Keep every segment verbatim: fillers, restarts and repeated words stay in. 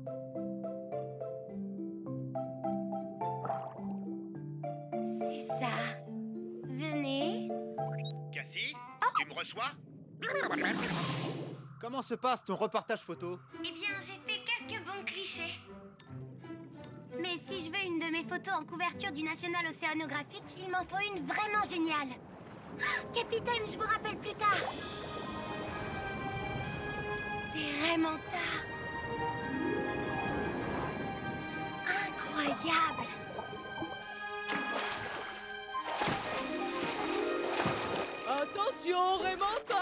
C'est ça. Venez. Cassie, tu me reçois? Comment se passe ton reportage photo? Eh bien, j'ai fait quelques bons clichés. Mais si je veux une de mes photos en couverture du National Océanographique, il m'en faut une vraiment géniale. Oh, capitaine, je vous rappelle plus tard. Des raies manta. Incroyable. Attention, raies manta.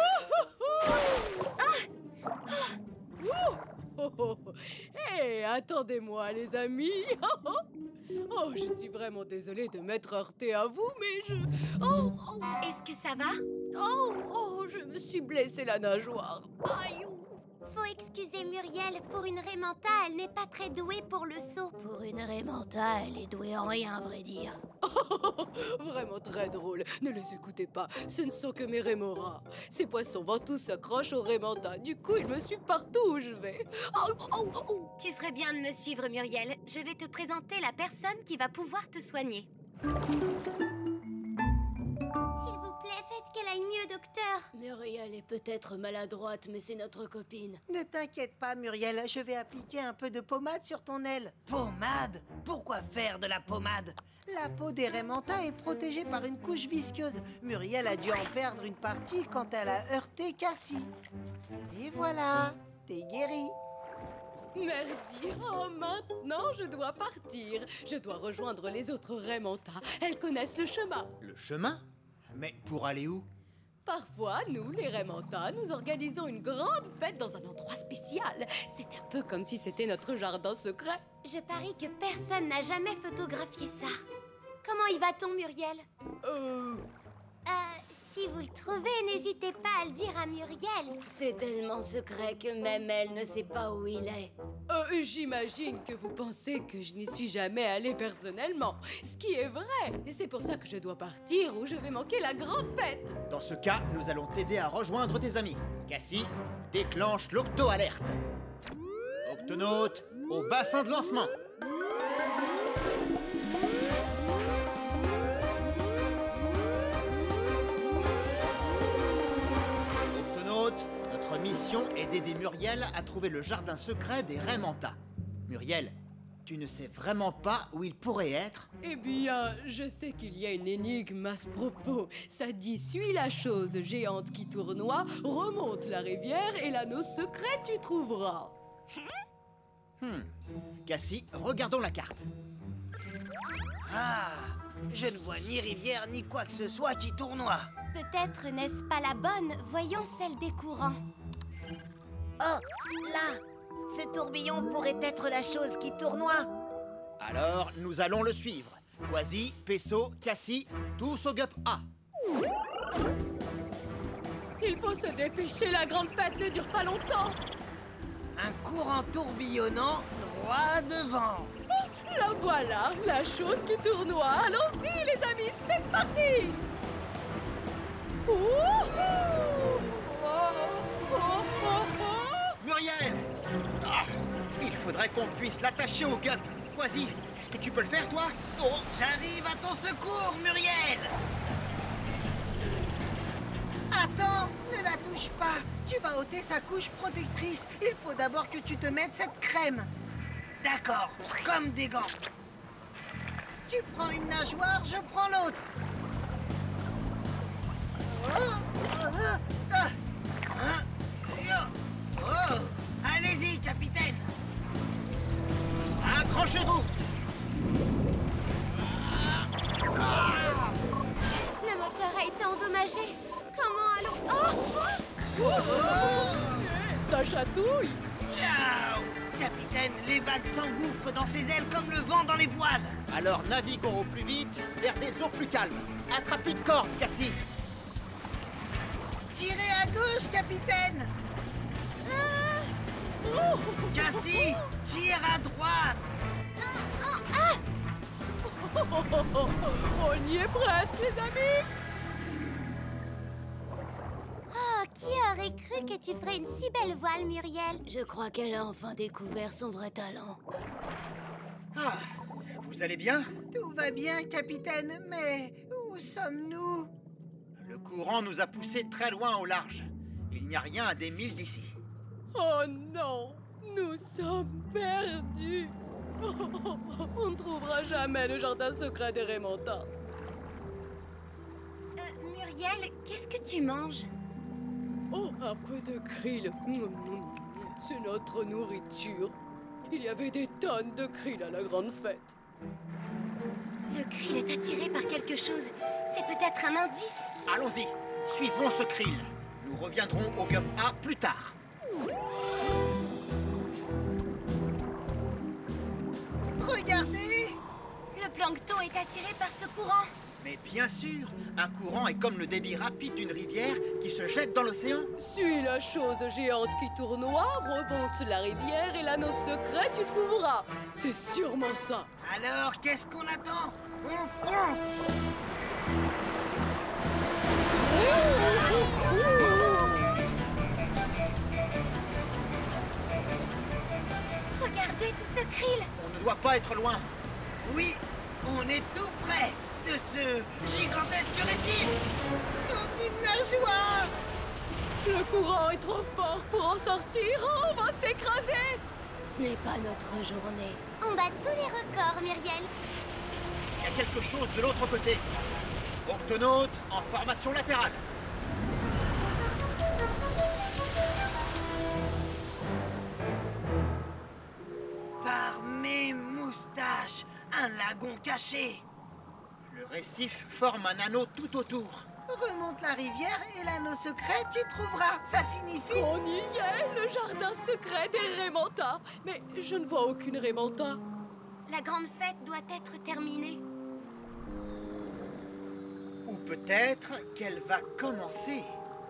Hé, attendez-moi, les amis. Oh, je suis vraiment désolée de m'être heurtée à vous, mais je... Oh, oh. Est-ce que ça va? Oh, oh, je me suis blessée la nageoire. Aïe. Faut excuser Muriel, pour une raie manta, elle n'est pas très douée pour le saut. Pour une raie manta, elle est douée en rien, à vrai dire. Vraiment très drôle. Ne les écoutez pas, ce ne sont que mes rémoras. Ces poissons ventous s'accrochent aux raies manta. Du coup, ils me suivent partout où je vais. Oh, oh, oh. Tu ferais bien de me suivre, Muriel. Je vais te présenter la personne qui va pouvoir te soigner. S'il vous plaît, faites qu'elle aille mieux, docteur. Muriel est peut-être maladroite, mais c'est notre copine. Ne t'inquiète pas, Muriel, je vais appliquer un peu de pommade sur ton aile. Pommade? Pourquoi faire de la pommade? La peau des raies manta est protégée par une couche visqueuse. Muriel a dû en perdre une partie quand elle a heurté Cassie. Et voilà, t'es guérie. Merci. Oh, maintenant, je dois partir. Je dois rejoindre les autres raies manta. Elles connaissent le chemin. Le chemin? Mais pour aller où? Parfois, nous, les raies manta, nous organisons une grande fête dans un endroit spécial. C'est un peu comme si c'était notre jardin secret. Je parie que personne n'a jamais photographié ça. Comment y va-t-on, Muriel? Euh... Euh, si vous le trouvez, n'hésitez pas à le dire à Muriel. C'est tellement secret que même elle ne sait pas où il est. Euh, j'imagine que vous pensez que je n'y suis jamais allée personnellement. Ce qui est vrai. Et c'est pour ça que je dois partir ou je vais manquer la grande fête. Dans ce cas, nous allons t'aider à rejoindre tes amis. Cassie, déclenche l'octo-alerte. Octonaute, au bassin de lancement. Octonaute, notre mission est d'aider Muriel à trouver le jardin secret des raies manta. Muriel, tu ne sais vraiment pas où il pourrait être? Eh bien, je sais qu'il y a une énigme à ce propos. Ça dit, suis la chose géante qui tournoie, remonte la rivière et l'anneau secret tu trouveras. Hmm. Cassie, regardons la carte. Ah, je ne vois ni rivière ni quoi que ce soit qui tournoie. Peut-être n'est-ce pas la bonne? Voyons celle des courants. Oh, là! Ce tourbillon pourrait être la chose qui tournoie. Alors, nous allons le suivre. Quasi, Pesso, Cassie, tous au Gup A. Il faut se dépêcher, la grande fête ne dure pas longtemps. Un courant tourbillonnant droit devant. Oh, la voilà, la chose qui tournoie. Allons-y, les amis, c'est parti. Oh, oh, oh, oh, oh. Muriel! Ah, il faudrait qu'on puisse l'attacher au Gup. Quasi, est-ce que tu peux le faire, toi? Oh, j'arrive à ton secours, Muriel! Attends, ne la touche pas. Tu vas ôter sa couche protectrice. Il faut d'abord que tu te mettes cette crème. D'accord, comme des gants. Tu prends une nageoire, je prends l'autre. Oh, oh, ah, ah, oh, oh. Allez-y, capitaine. Accrochez-vous! Le moteur a été endommagé. Comment allons... Oh, oh. Oh, ça chatouille. Miaou. Capitaine, les vagues s'engouffrent dans ses ailes comme le vent dans les voiles. Alors naviguons au plus vite vers des eaux plus calmes. Attrape une corde, Cassie. Tirez à gauche, capitaine. Oh. Cassie, tire à droite. Oh, oh, oh, oh. On y est presque, les amis. Oh, qui Qui aurait cru que tu ferais une si belle voile, Muriel? Je crois qu'elle a enfin découvert son vrai talent. Ah, vous allez bien? Tout va bien, capitaine, mais où sommes-nous? Le courant nous a poussés très loin au large. Il n'y a rien à des milles d'ici. Oh non, nous sommes perdus. On ne trouvera jamais le jardin secret des Raymanta. Euh, Muriel, qu'est-ce que tu manges? Oh, un peu de krill. C'est notre nourriture. Il y avait des tonnes de krill à la grande fête. Le krill est attiré par quelque chose. C'est peut-être un indice. Allons-y, suivons ce krill. Nous reviendrons au Gup A plus tard. Regardez! Le plancton est attiré par ce courant. Mais bien sûr, un courant est comme le débit rapide d'une rivière qui se jette dans l'océan. Suis la chose géante qui tournoie, remonte sur la rivière et l'anneau secret tu trouveras. C'est sûrement ça. Alors, qu'est-ce qu'on attend? On fonce! Regardez tout ce krill. On ne doit pas être loin. Oui, on est tout près de ce gigantesque récif! Dans une nageoire! Le courant est trop fort pour en sortir. Oh, on va s'écraser. Ce n'est pas notre journée. On bat tous les records, Muriel. Il y a quelque chose de l'autre côté. Octonaute en formation latérale. Par mes moustaches, un lagon caché! Le récif forme un anneau tout autour. Remonte la rivière et l'anneau secret, tu trouveras. Ça signifie... On y est, le jardin secret des Raymanta. Mais je ne vois aucune Raymanta. La grande fête doit être terminée. Ou peut-être qu'elle va commencer.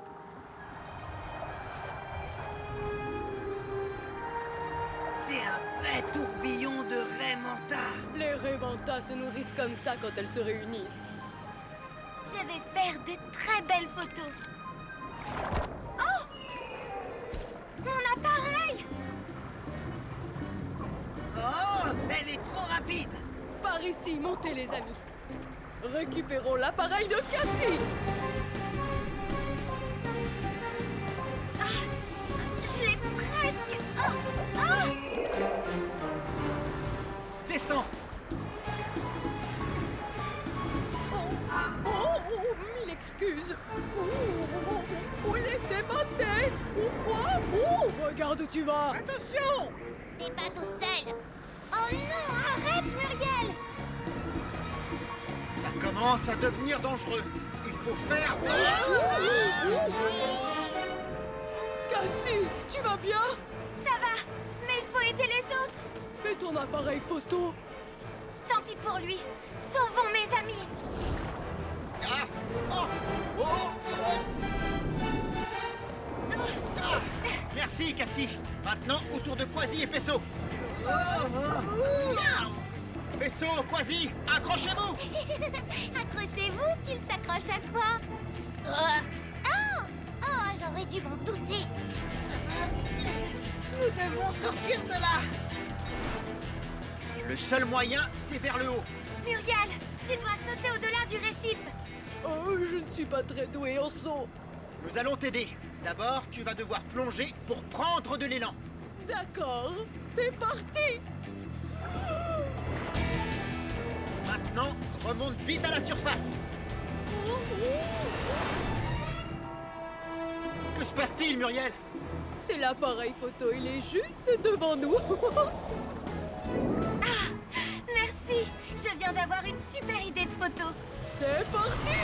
C'est un vrai tourbillon de Raymanta. Les Raymanta se nourrissent comme ça quand elles se réunissent. Je vais faire de très belles photos. Oh! Mon appareil! Oh, elle est trop rapide. Par ici, montez les amis. Récupérons l'appareil de Cassie. Ah! Je l'ai presque! Oh! Ah! Descends. Oh, oh, oh, mille excuses. Oh, oh, oh, laissez passer. Oh, oh, oh, regarde où tu vas. Attention! T'es pas toute seule! Oh non! Arrête, Muriel! Ça commence à devenir dangereux. Il faut faire... Cassie, tu vas bien? Ça va, mais il faut aider les autres! Et ton appareil photo? Tant pis pour lui! Sauvons mes amis! Ah! Oh! Oh! Oh! Ah! Merci, Cassie. Maintenant, autour de Quasi et Pesso. Pesso, Quasi, accrochez-vous! Accrochez-vous qu'il s'accroche à quoi? Oh! Oh, j'aurais dû m'en douter! Nous devons sortir de là. Le seul moyen, c'est vers le haut. Muriel, tu dois sauter au-delà du récif! Oh, je ne suis pas très douée en saut. Nous allons t'aider. D'abord, tu vas devoir plonger pour prendre de l'élan. D'accord, c'est parti. Maintenant, remonte vite à la surface. Que se passe-t-il, Muriel? C'est l'appareil photo, il est juste devant nous. Ah! Merci! Je viens d'avoir une super idée de photo! C'est parti.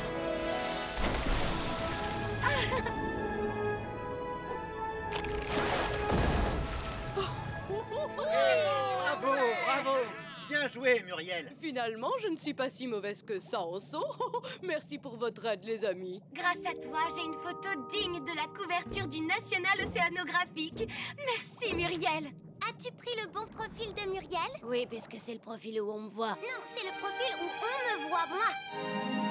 Bravo, bravo! Bien joué, Muriel. Finalement, je ne suis pas si mauvaise que ça en saut. Merci pour votre aide, les amis. Grâce à toi, j'ai une photo digne de la couverture du National Océanographique. Merci, Muriel! As-tu pris le bon profil de Muriel? Oui, puisque c'est le profil où on me voit. Non, c'est le profil où on me voit, moi!